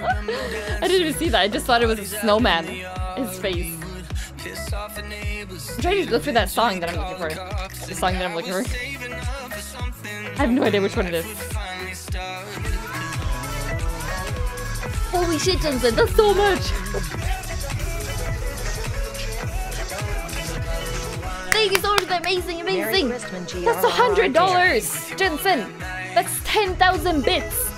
I didn't even see that. I just thought it was a snowman. His face. I'm trying to look for that song that I'm looking for. The song that I'm looking for. I have no idea which one it is. Holy shit, Jensen, that's so much! Thank you so much for that amazing! That's $100! Jensen! That's 10,000 bits!